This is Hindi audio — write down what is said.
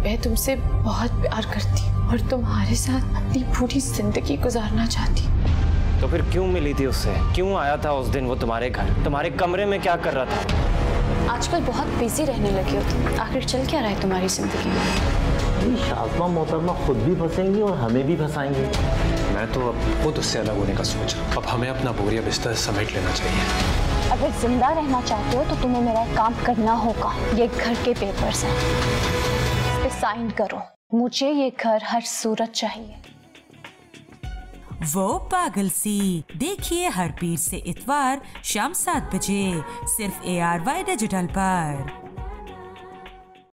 मैं तुमसे बहुत प्यार करती हूँ और तुम्हारे साथ अपनी पूरी जिंदगी गुजारना चाहती हूँ। तो फिर क्यों मिली थी उससे? क्यों आया था उस दिन वो तुम्हारे घर? तुम्हारे कमरे में क्या कर रहा था? आजकल बहुत बिजी रहने लगी हो तुम। आखिर चल क्या रहा है तुम्हारी जिंदगी में? शाज़मा मोहतरमा खुद भी फंसेंगी और हमें भी फंसाएंगे। मैं तो अब खुद उससे अलग होने का सोच रहा हूँ। अब हमें अपना बोरिया बिस्तर समेट लेना चाहिए। अगर जिंदा रहना चाहते हो तो तुम्हें मेरा एक काम करना होगा। ये घर के पेपर्स हैं, इस पे साइन करो। मुझे ये घर हर सूरत चाहिए। वो पागल सी देखिए हर पीर से इतवार शाम 7 बजे सिर्फ ARY डिजिटल पर।